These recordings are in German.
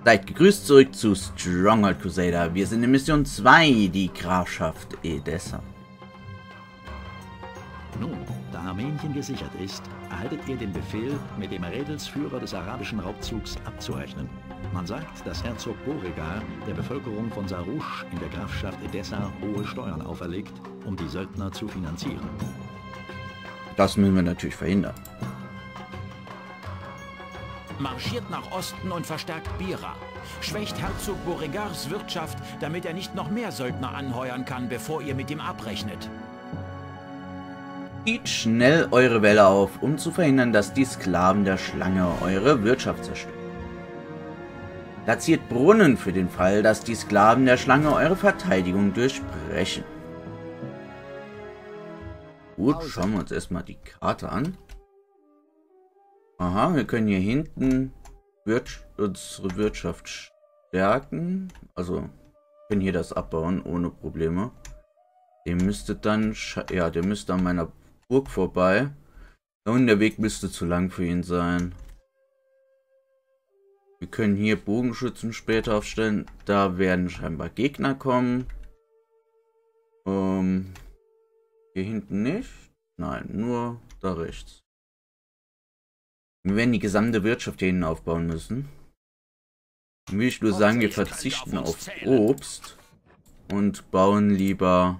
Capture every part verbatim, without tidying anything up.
Seid gegrüßt zurück zu Stronghold Crusader. Wir sind in Mission zwei, die Grafschaft Edessa. Nun, da Armenien gesichert ist, erhaltet ihr den Befehl, mit dem Rädelsführer des arabischen Raubzugs abzurechnen. Man sagt, dass Herzog Beauregard der Bevölkerung von Sarouche in der Grafschaft Edessa hohe Steuern auferlegt, um die Söldner zu finanzieren. Das müssen wir natürlich verhindern. Marschiert nach Osten und verstärkt Bira. Schwächt Herzog Beauregards Wirtschaft, damit er nicht noch mehr Söldner anheuern kann, bevor ihr mit ihm abrechnet. Zieht schnell eure Welle auf, um zu verhindern, dass die Sklaven der Schlange eure Wirtschaft zerstören. Platziert Brunnen für den Fall, dass die Sklaven der Schlange eure Verteidigung durchbrechen. Gut, schauen wir uns erstmal die Karte an. Aha, wir können hier hinten Wir- unsere Wirtschaft stärken. Also, können hier das abbauen ohne Probleme. Der müsste dann, ja, der müsste an meiner Burg vorbei. Und der Weg müsste zu lang für ihn sein. Wir können hier Bogenschützen später aufstellen. Da werden scheinbar Gegner kommen. Ähm, hier hinten nicht. Nein, nur da rechts. Wir werden die gesamte Wirtschaft hier hinten aufbauen müssen. Dann will ich nur sagen, wir verzichten auf Obst und bauen lieber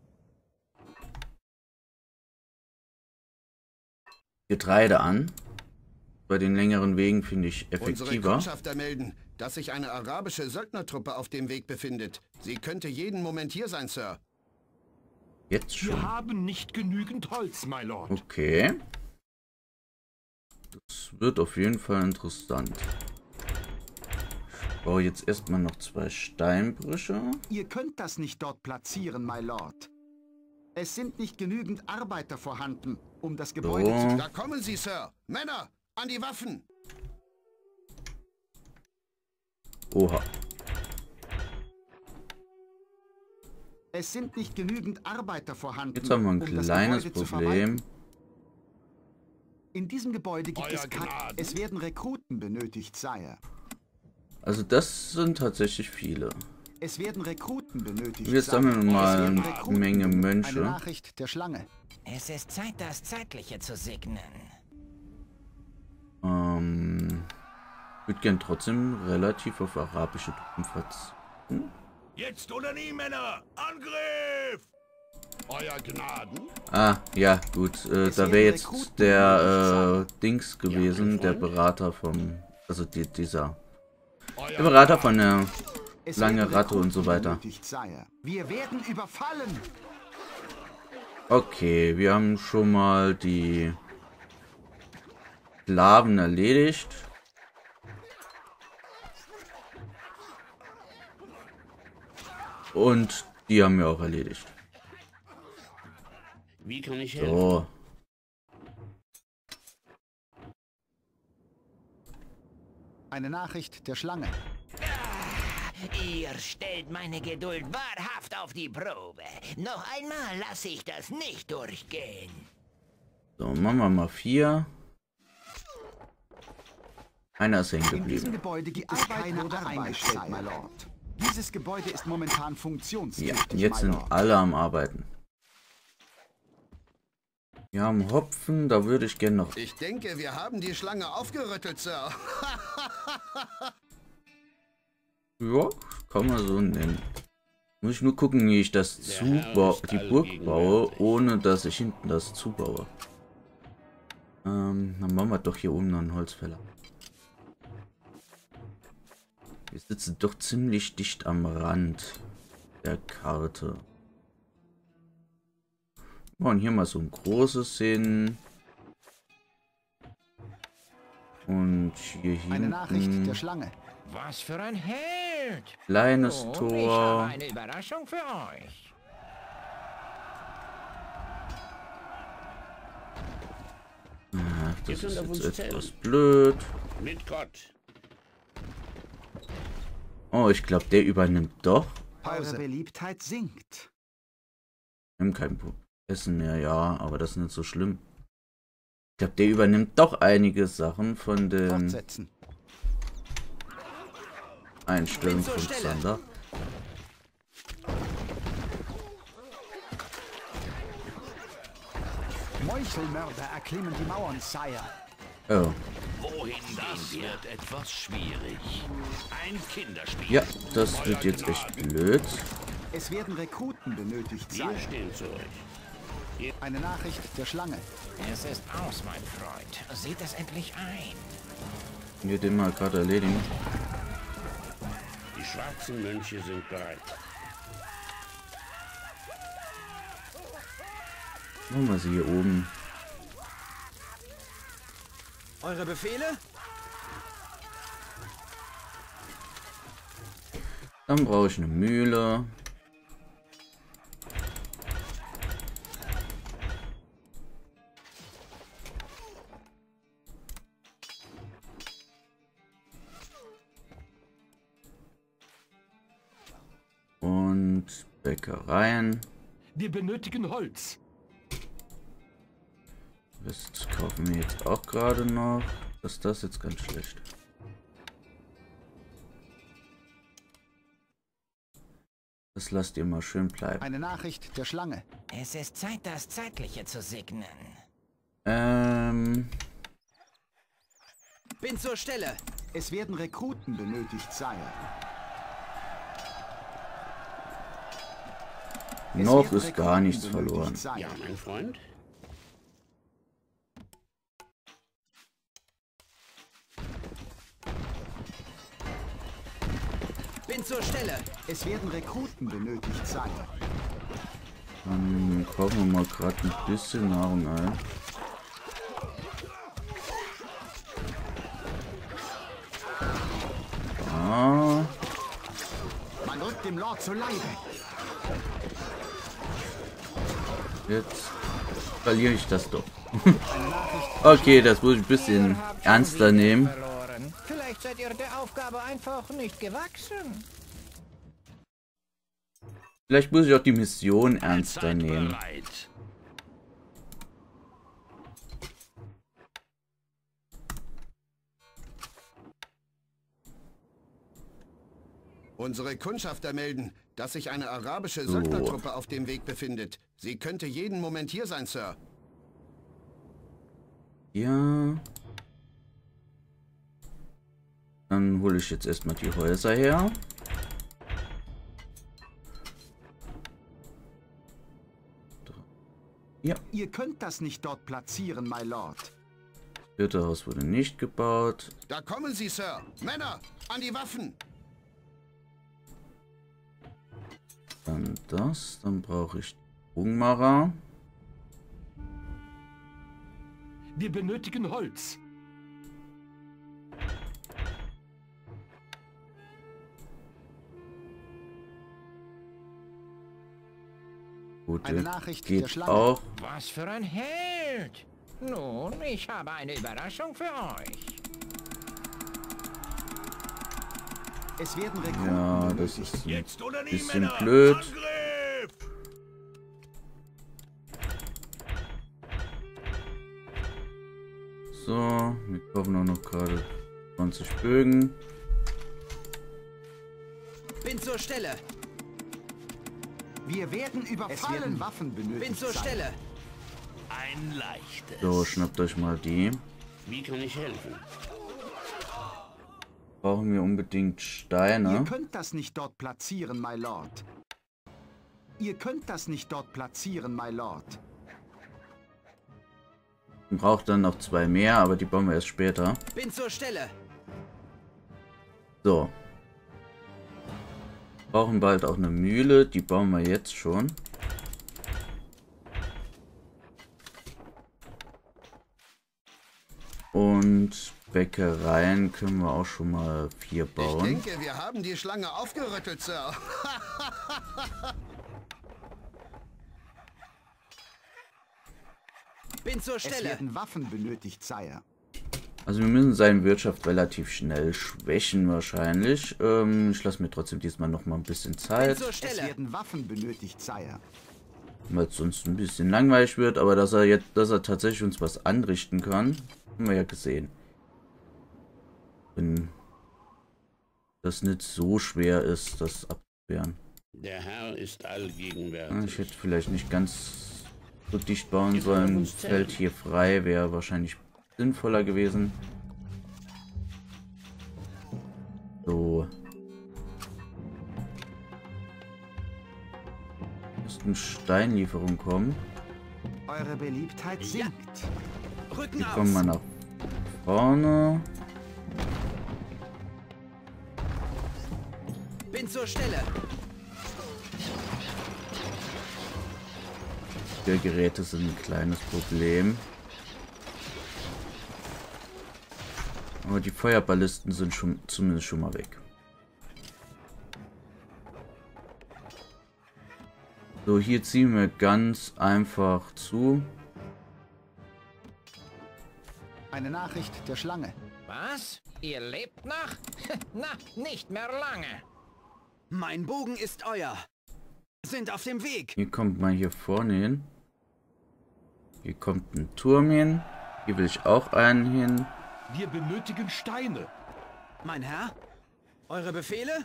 Getreide an. Bei den längeren Wegen finde ich effektiver. Unsere Kundschafter melden, dass sich eine arabische Söldnertruppe auf dem Weg befindet. Sie könnte jeden Moment hier sein, Sir. Jetzt schon. Wir haben nicht genügend Holz, my Lord. Okay. Das wird auf jeden Fall interessant. Ich baue jetzt erstmal noch zwei Steinbrüche. Ihr könnt das nicht dort platzieren, my Lord. Es sind nicht genügend Arbeiter vorhanden, um das Gebäude So. zu... Da kommen sie, Sir. Männer, an die Waffen. Oha. Es sind nicht genügend Arbeiter vorhanden. Jetzt haben wir ein um das kleines Gebäude zu Problem. verwalten. In diesem Gebäude gibt Euer es kein... Gnaden. Es werden Rekruten benötigt, Sire. Also das sind tatsächlich viele. Es werden Rekruten benötigt. Wir Sire. sammeln mal Es werden eine Rekruten Menge benötigt. Mönche. Eine Nachricht der Schlange. Es ist Zeit, das Zeitliche zu segnen. Ähm, ich würde gern trotzdem relativ auf arabische Truppen verzichten. Jetzt oder nie, Männer! Angriff! Euer Gnaden? Ah, ja, gut. Äh, Es da werden wäre jetzt Rekruten der äh, Dings gewesen, der Freund. Berater vom... Also die, dieser... Euer Der Berater von der Es Lange werden Ratte und Rekruten so weiter. benötigt, Sire. Wir werden überfallen. Okay, wir haben schon mal die Sklaven erledigt. Und die haben wir auch erledigt. Wie kann ich helfen? So. Eine Nachricht der Schlange. Ihr stellt meine Geduld wahrhaft auf die Probe. Noch einmal lasse ich das nicht durchgehen. So, machen wir mal vier. Einer ist hängen In diesem geblieben. Gebäude gibt es keine Arbeit, eingestellt, my Lord. Dieses Gebäude ist momentan Ja, funktionstüchtig, jetzt my sind Lord. alle am Arbeiten. Wir haben Hopfen, da würde ich gerne noch... Ich denke, wir haben die Schlange aufgerüttelt, Sir. Ja, kann man so nennen. Muss ich nur gucken, wie ich das zubau die Burg baue, ohne dass ich hinten das zubaue. Ähm, dann machen wir doch hier oben noch einen Holzfäller. Wir sitzen doch ziemlich dicht am Rand der Karte. Wir bauen hier mal so ein großes hin. Und hier Eine Nachricht der hinten Schlange. Was für ein Held! kleines Oh, ich habe Tor. eine Überraschung für euch. Ach, Ihr das könnt ist auf jetzt uns etwas zählen. blöd. Mit Gott. Oh, ich glaube, der übernimmt doch. Eure Beliebtheit sinkt. Wir haben kein Essen mehr, ja, aber das ist nicht so schlimm. Ich glaube, der übernimmt doch einige Sachen von den... Fortsetzen. Einstellung von Zander. Meuchelmörder erklimmen die Mauern, Sire. Oh. Wohin das wird etwas schwierig. Ein Kinderspiel. Ja, das wird jetzt echt blöd. Es werden Rekruten benötigt, Wir Sire. stehen zu euch. Eine Nachricht der Schlange. Es ist aus, mein Freund. Seht es endlich ein. Wir den mal gerade erledigen. Die schwarzen Mönche sind bereit. Machen wir sie hier oben. Eure Befehle? Dann brauche ich eine Mühle. Und Bäckereien. Wir benötigen Holz. Das kaufen wir jetzt auch gerade noch. Das ist das jetzt ganz schlecht. Das lasst ihr mal schön bleiben. Eine Nachricht der Schlange. Es ist Zeit, das Zeitliche zu segnen. Ähm. Bin zur Stelle. Es werden Rekruten benötigt, Sire. Es Noch werden ist gar Rekruten nichts benötigt, verloren. Sire. Ja, mein Freund. Bin zur Stelle. Es werden Rekruten benötigt, Sire. Dann kaufen wir mal gerade ein bisschen Nahrung ein. Ah, Man rückt dem Lord zu Leibe. jetzt verliere ich das doch. Okay, das muss ich ein bisschen ernster nehmen. Verloren. Vielleicht seid ihr der Aufgabe einfach nicht gewachsen. Vielleicht muss ich auch die Mission ernster Seid nehmen. bereit. Unsere Kundschafter melden, dass sich eine arabische So. Söldnertruppe auf dem Weg befindet. Sie könnte jeden Moment hier sein, Sir. Ja. Dann hole ich jetzt erstmal die Häuser her. Ja, Ihr könnt das nicht dort platzieren, my Lord. das vierte Haus wurde nicht gebaut. Da kommen sie, Sir. Männer, an die Waffen! Dann das. Dann brauche ich Ungmara. Wir benötigen Holz. Gut, Eine der Nachricht der geht Schlange. auch. Was für ein Held! Nun, ich habe eine Überraschung für euch. Es werden Rekruten Ja, das benötigt. ist ein Jetzt oder nie, bisschen Männer! blöd. Angriff! So, wir kaufen auch noch gerade zwanzig Bögen. Bin zur Stelle. Wir werden überfallen. Es werden Waffen benötigt. Bin zur Sire. Stelle. Ein leichtes. So, schnappt euch mal die. Wie kann ich helfen? Brauchen wir unbedingt Ihr Steine. könnt das nicht dort platzieren, my Lord. Ihr könnt das nicht dort platzieren, my Lord. Man braucht dann noch zwei mehr, aber die bauen wir erst später. Bin zur Stelle. So. Brauchen bald auch eine Mühle, die bauen wir jetzt schon. Und Bäckereien können wir auch schon mal vier Ich bauen. denke, wir haben die Schlange aufgerüttelt, Sir. Bin zur Es Stelle. werden Waffen benötigt, Sire. Also wir müssen seine Wirtschaft relativ schnell schwächen wahrscheinlich. Ähm, ich lasse mir trotzdem diesmal noch mal ein bisschen Bin Zeit, zur Es Stelle. werden Waffen benötigt, Sire. weil es sonst ein bisschen langweilig wird. Aber dass er jetzt, dass er tatsächlich uns was anrichten kann, haben wir ja gesehen. Bin das nicht so schwer ist, das abzuwehren. Der Herr ist allgegenwärtig. Ich hätte vielleicht nicht ganz so dicht bauen sollen. Feld hier frei wäre wahrscheinlich sinnvoller gewesen. So. Müsste eine Steinlieferung kommen. Eure Beliebtheit sinkt. Rücken Wir aus. kommen mal nach vorne. Bin zur Stelle. Die Geräte sind ein kleines Problem. Aber die Feuerballisten sind schon zumindest schon mal weg. So, hier ziehen wir ganz einfach zu. Eine Nachricht der Schlange. Was? Ihr lebt noch? Na, nicht mehr lange. Mein Bogen ist euer. Sind auf dem Weg. Hier kommt mal hier vorne hin. Hier kommt ein Turm hin. Hier will ich auch einen hin. Wir benötigen Steine. Mein Herr? Eure Befehle?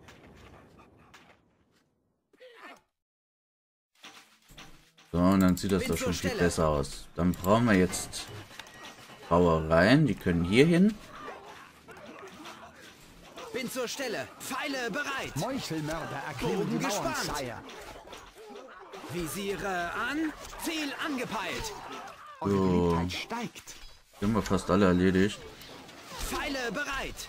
So, und dann sieht das Bin doch zur schon viel Stelle. besser aus. Dann brauchen wir jetzt Brauereien. Die können hier hin. Bin zur Stelle. Pfeile bereit. Meuchelmörder erklimmen Bogen die Mauern, gespannt. Sire. Visiere an. Ziel angepeilt. Eure So. Beliebtheit steigt. Die haben wir fast alle erledigt. Pfeile bereit.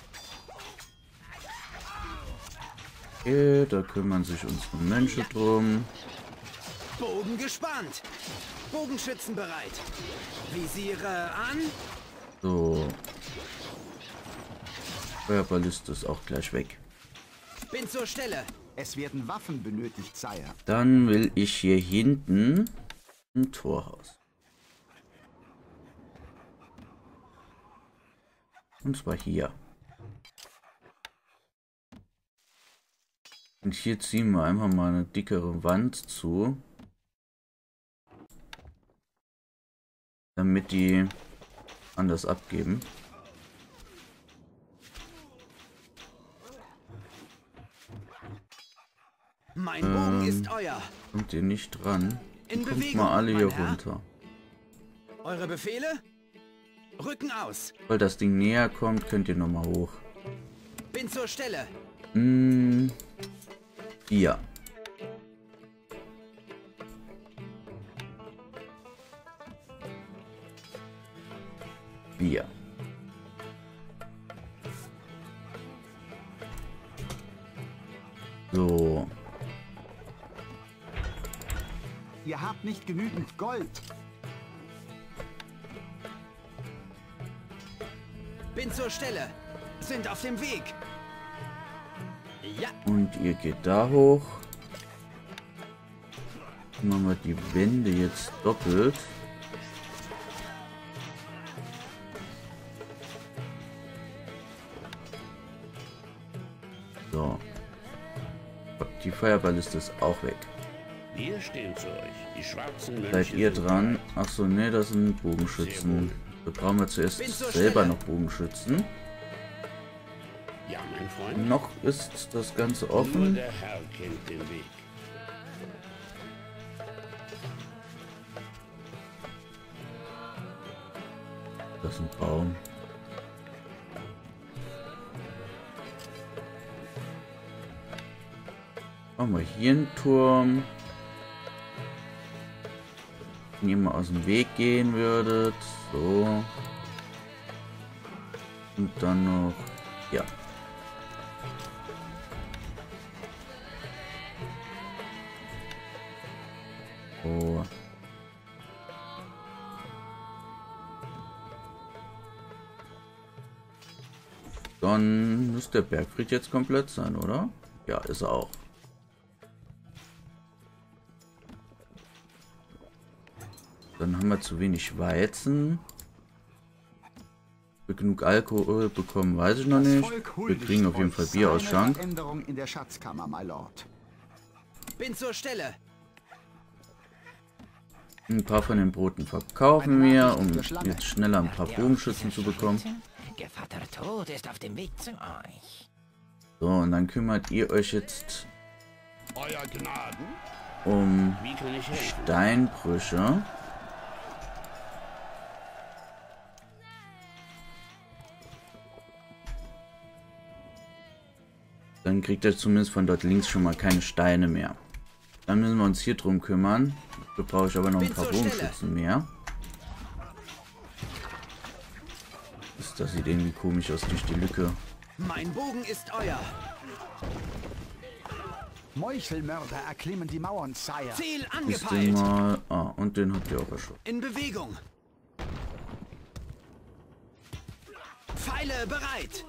Okay, da kümmern sich unsere Mönche drum. Bogen gespannt. Bogenschützen bereit. Visiere an. So. Feuerballiste ist auch gleich weg. Bin zur Stelle. Es werden Waffen benötigt, Sire. Dann will ich hier hinten ein Torhaus. Und zwar hier. Und hier ziehen wir einfach mal eine dickere Wand zu. Damit die anders abgeben. Mein Bogen Ähm, ist euer. Kommt ihr nicht dran? In Kommt Bewegung, mal alle mein hier Herr. runter. Eure Befehle? Rücken aus. Weil das Ding näher kommt, könnt ihr nochmal hoch. Bin zur Stelle. Hm, hier. Hier. So. Ihr habt nicht genügend Gold. Bin zur Stelle. Sind auf dem Weg. Ja, Und ihr geht da hoch. Machen wir die Wände jetzt doppelt. So. Die Feuerballiste ist auch weg. Wir stehen zu euch. Die schwarzen Mönche Seid ihr sind dran? Ach so, ne, das sind Bogenschützen. Da brauchen wir zuerst Bin zur selber Stelle. noch Bogenschützen. Ja, mein Freund. Noch ist das Ganze Nur offen. der Herr kennt den Weg. Das ist ein Baum. Machen wir hier einen Turm. Wenn ihr mal aus dem Weg gehen würdet. So. Und dann noch. Ja. Oh. Dann muss der Bergfried jetzt komplett sein, oder? Ja, ist er auch. Dann haben wir zu wenig Weizen. Wir genug Alkohol bekommen, weiß ich noch Das nicht. Volk Wir huldigt kriegen auf jeden Fall euch. Bier aus Eine Schank. Veränderung in der Schatzkammer, my Lord. bin zur Stelle. Ein paar von den Broten verkaufen Eine wir, Nachricht um der Schlange. jetzt schneller ein paar Bogenschützen zu bekommen. Gevatter Tod ist auf dem Weg zu euch. So, und dann kümmert ihr euch jetzt Euer Gnaden? um Wie kann ich helfen? Steinbrüche. Dann kriegt er zumindest von dort links schon mal keine Steine mehr. Dann müssen wir uns hier drum kümmern. Dafür brauche ich aber noch ein paar Bogenschützen mehr. Das sieht irgendwie komisch aus durch die Lücke. Mein Bogen ist euer. Meuchelmörder erklimmen die Mauern, Sire. Ziel Ist den angepeilt. mal. Ah, und den habt ihr auch erschossen. In Bewegung. Pfeile bereit.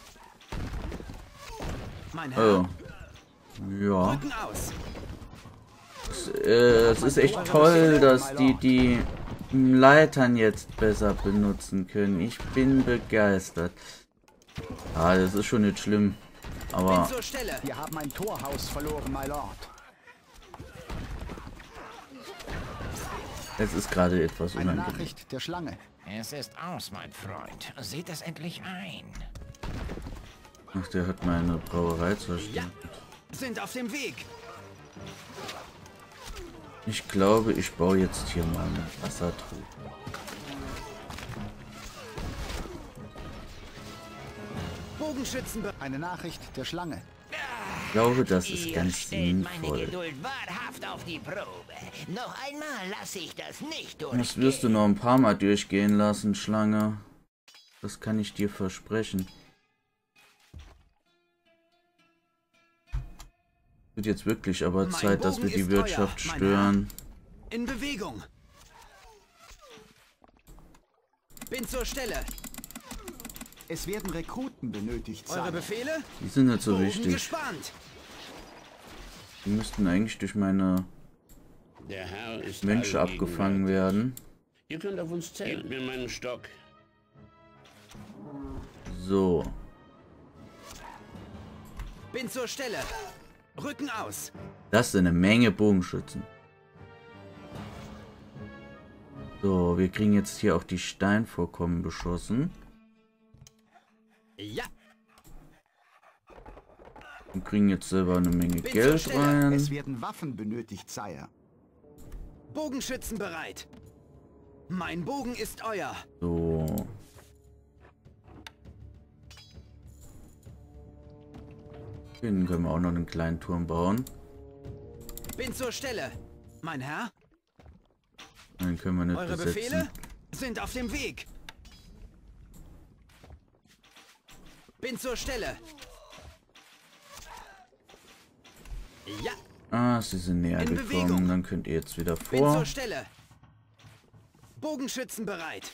Mein Herr. Oh. Ja. Rücken aus. Es, äh, es ist echt toll, dass die die Leitern jetzt besser benutzen können. Ich bin begeistert. Ah, das ist schon nicht schlimm. Aber Zur Stelle. Wir haben ein Torhaus verloren, my Lord. es ist gerade etwas Eine unangenehm. Nachricht der Schlange. Es ist aus, mein Freund. Seht es endlich ein. Ach, der hat meine Brauerei zerstört. Sind auf dem Weg. Ich glaube, ich baue jetzt hier mal eine Wassertruhe. Bogenschützen bereit. Eine Nachricht der Schlange. Ich glaube, das ist Ihr ganz stellt meine sinnvoll. Geduld wahrhaft auf die Probe. Noch einmal lasse ich das nicht durch. Das wirst du noch ein paar Mal durchgehen lassen, Schlange. Das kann ich dir versprechen. Wird jetzt wirklich aber Mein Zeit, dass Bogen wir die ist Wirtschaft euer, mein stören. In Bewegung. Bin zur Stelle. Es werden Rekruten benötigt, Eure Sire. Befehle? Die sind nicht so Bogen wichtig. gespannt. Die müssten eigentlich durch meine Der Herr ist Mönche allgegenwärtig. abgefangen werden. Ihr könnt auf uns zählen. Gebt mir meinen Stock. So. Bin zur Stelle. Rücken aus. Das sind eine Menge Bogenschützen. So, wir kriegen jetzt hier auch die Steinvorkommen beschossen. Ja. Wir kriegen jetzt selber eine Menge Bin zur Geld Stelle. rein. Es werden Waffen benötigt, Sire. Bogenschützen bereit. Mein Bogen ist euer. So. Hinten können wir auch noch einen kleinen Turm bauen. Bin zur Stelle. Mein Herr? Den können wir nicht Eure besetzen. Befehle sind auf dem Weg. Bin zur Stelle. Ja, Ah, sie sind näher In gekommen. Bewegung. Dann könnt ihr jetzt wieder bin vor. zur Stelle. Bogenschützen bereit.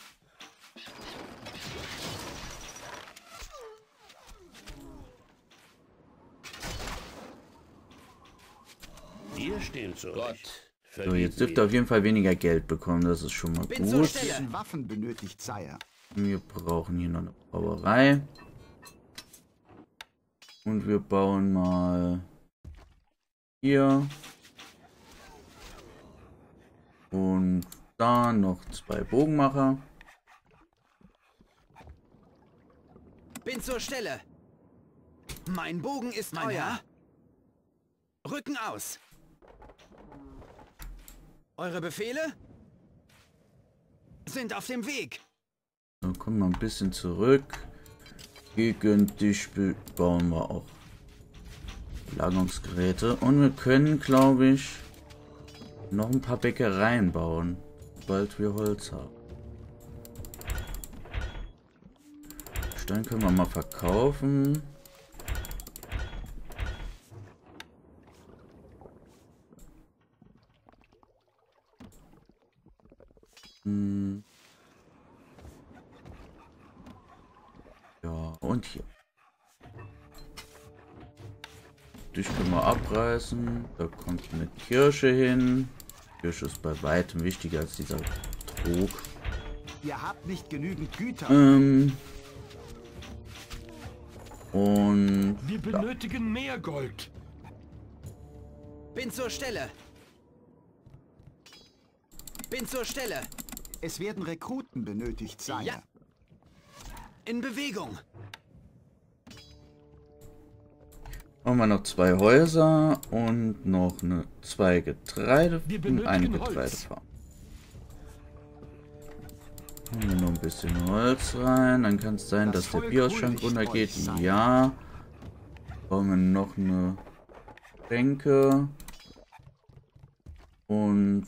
Wir stehen zurecht. So, jetzt dürft ihr auf jeden Fall weniger Geld bekommen. Das ist schon mal Bin zur gut. Stelle. Es werden Waffen benötigt, Sire. Wir brauchen hier noch eine Brauerei. Und wir bauen mal hier. Und da noch zwei Bogenmacher. Bin zur Stelle. Mein Bogen ist mein euer. Rücken aus. Eure Befehle sind auf dem Weg. So, kommen wir ein bisschen zurück. Gegen dich bauen wir auch Lagerungsgeräte. Und wir können, glaube ich, noch ein paar Bäckereien bauen, sobald wir Holz haben. Stein können wir mal verkaufen. Hm. Ja, und hier. Dich können wir abreißen. Da kommt eine Kirche hin. Die Kirche ist bei weitem wichtiger als dieser Trog. Ihr habt nicht genügend Güter. Ähm. Und Wir benötigen mehr Gold. Bin zur Stelle. Bin zur Stelle. Es werden Rekruten benötigt, Sire. Ja. In Bewegung. Haben wir noch zwei Häuser und noch eine, zwei Getreide und eine Getreidefarm. Haben wir noch ein bisschen Holz rein. Dann kann es sein, dass der Bioschrank runtergeht. Ja. Brauchen wir noch eine Bänke. Und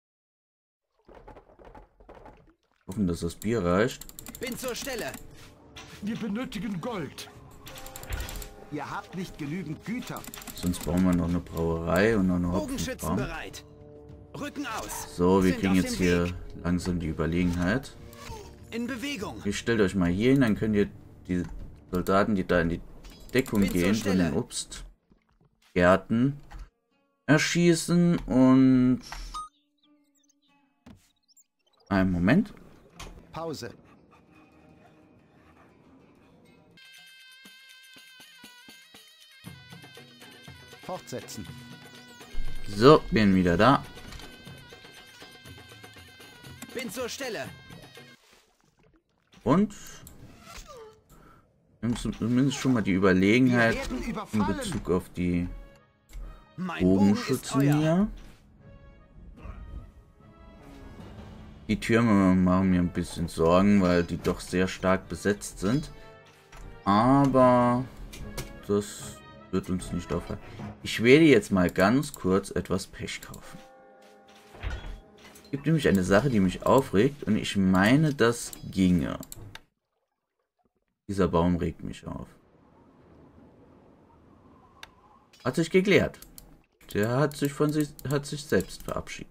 hoffen, dass das Bier reicht. Bin zur Stelle. Wir benötigen Gold. Ihr habt nicht genügend Güter. Sonst brauchen wir noch eine Brauerei und noch eine Bogenschützen Hopfenfarm. bereit. Rücken aus. So, wir Sind kriegen auf jetzt dem hier Weg. langsam die Überlegenheit. In Bewegung. Ihr stellt euch mal hier hin, dann könnt ihr die Soldaten, die da in die Deckung Bin zur gehen, von den Stelle. Obstgärten erschießen und... Einen Moment. Pause. Fortsetzen. So, bin wieder da. Bin zur Stelle. Und wir haben zumindest schon mal die Überlegenheit Wir werden in überfallen. Bezug auf die Mein Bogen ist Bogenschützen euer. hier. Die Türme machen mir ein bisschen Sorgen, weil die doch sehr stark besetzt sind. Aber das wird uns nicht aufhalten. Ich werde jetzt mal ganz kurz etwas Pech kaufen. Es gibt nämlich eine Sache, die mich aufregt und ich meine, das ginge. Dieser Baum regt mich auf. Hat sich geklärt. Der hat sich von sich, hat sich selbst verabschiedet.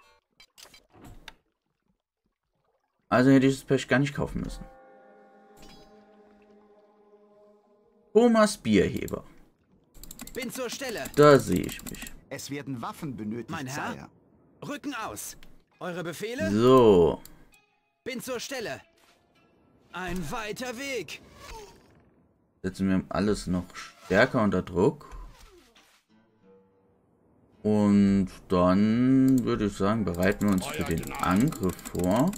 Also hätte ich das Pech gar nicht kaufen müssen. Thomas Bierheber. Bin zur Stelle. Da sehe ich mich. Es werden Waffen benötigt, Mein Herr? Sire. Rücken aus. Eure Befehle? So. Bin zur Stelle. Ein weiter Weg. Setzen wir alles noch stärker unter Druck. Und dann würde ich sagen, bereiten wir uns für den Angriff vor.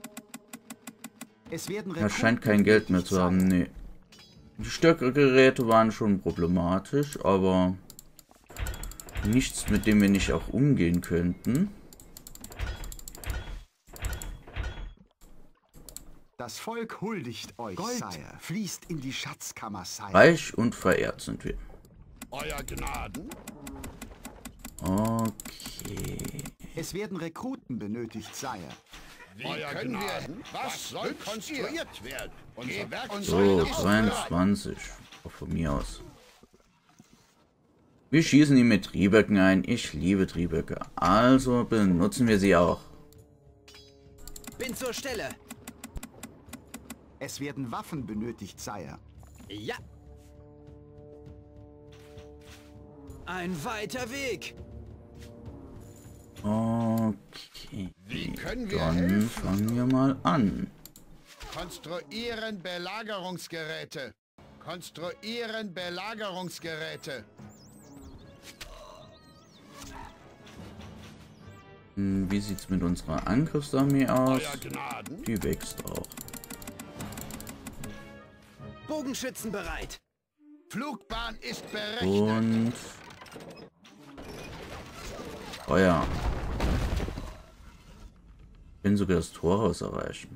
Es werden Er scheint kein Geld mehr zu haben. Nee. Die Stärkegeräte waren schon problematisch, aber nichts, mit dem wir nicht auch umgehen könnten. Das Volk huldigt euch, Gold Sire. Fließt in die Schatzkammer, Sire. Reich und verehrt sind wir. Euer Gnaden. Okay. Es werden Rekruten benötigt, Sire. Wie können wir... Was soll konstruiert werden? Unser Werkzeug So, ist zweiundzwanzig. Auch von mir aus. Wir schießen ihn mit Trieböcken ein. Ich liebe Trieböcke. Also benutzen wir sie auch. Bin zur Stelle. Es werden Waffen benötigt, Sire. Ja. Ein weiter Weg. Okay. Wie können wir Dann helfen? fangen wir mal an. Konstruieren Belagerungsgeräte. Konstruieren Belagerungsgeräte. Hm, Wie sieht's mit unserer Angriffsarmee aus? Euer Gnaden. Die wächst auch. Bogenschützen bereit. Flugbahn ist berechnet. Und Feuer. Ich kann sogar das Torhaus erreichen.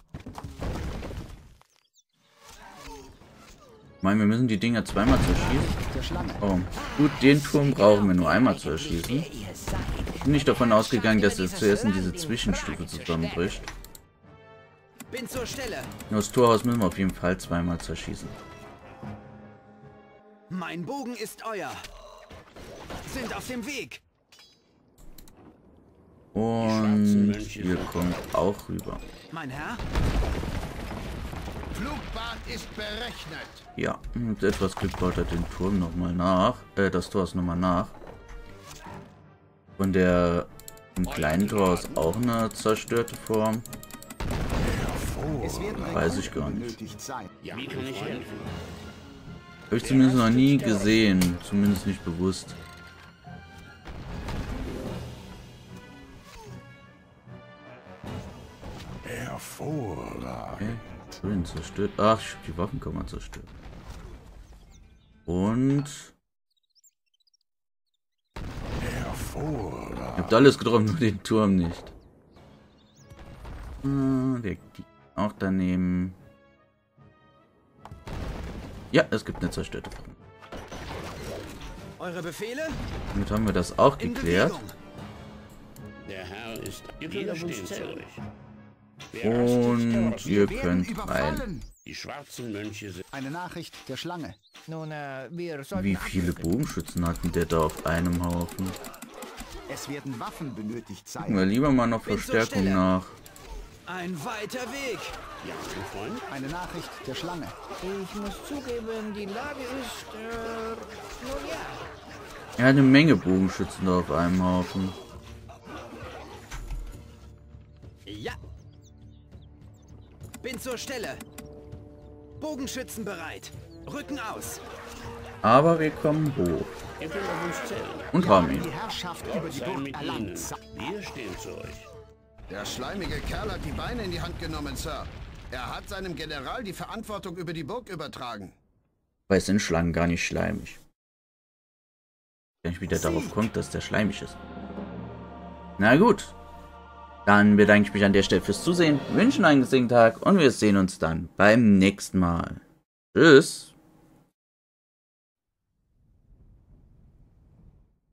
Ich meine, wir müssen die Dinger zweimal zerschießen. Oh, gut, den Turm brauchen wir nur einmal zu erschießen. Ich bin nicht davon ausgegangen, dass es zuerst in diese Zwischenstufe zusammenbricht. Bin zur Stelle. Nur das Torhaus müssen wir auf jeden Fall zweimal zerschießen. Mein Bogen ist euer. Sind auf dem Weg. Und ihr kommt auch rüber. Mein Herr? Flugbahn ist berechnet. Ja, mit etwas Glück baut er den Turm nochmal nach. Äh, das Tor ist nochmal nach. Von der im kleinen Tor aus auch eine zerstörte Form. Es werden Weiß ich Rekruten gar nicht. benötigt, Sire. Wie kann ich helfen? Habe ich zumindest noch nie gesehen. Zumindest nicht bewusst. Hervorragend. Okay. Schön zerstört. Ach, ich habe die Waffenkammer zerstört. Und Hervorragend. Ihr habt alles getroffen, nur den Turm nicht. Ah, der die auch daneben. Ja, es gibt eine zerstörte Front. Eure Befehle? Damit haben wir das auch In geklärt. Bewegung. Der Herr ist... Wir stehen zu euch. Und ihr Wir werden könnt überfallen. rein. Die schwarzen Mönche sind... Eine Nachricht der Schlange. Nun, äh, wir sollten... Wie viele Bogenschützen hatten der da auf einem Haufen? Es werden Waffen benötigt Gucken wir sein. lieber mal noch Bin zur Verstärkung Stelle. nach. Ein weiter Weg. Ja, mein Freund? Eine Nachricht der Schlange. Ich muss zugeben, die Lage ist, äh, nun ja. Er hat eine Menge Bogenschützen da auf einem Haufen. Ja. Bin zur Stelle. Bogenschützen bereit. Rücken aus. Aber wir kommen hoch Ihr könnt auf uns zählen. und haben ihn. Die Herrschaft über die Sei Burg mit ihnen. erlangt. Wir stehen zu euch. Der schleimige Kerl hat die Beine in die Hand genommen, Sir. Er hat seinem General die Verantwortung über die Burg übertragen. Weil sind Schlangen gar nicht schleimig. Wenn ich wieder darauf kommt, dass der schleimig ist. Na gut. Dann bedanke ich mich an der Stelle fürs Zusehen, wünsche einen angesegneten Tag und wir sehen uns dann beim nächsten Mal. Tschüss.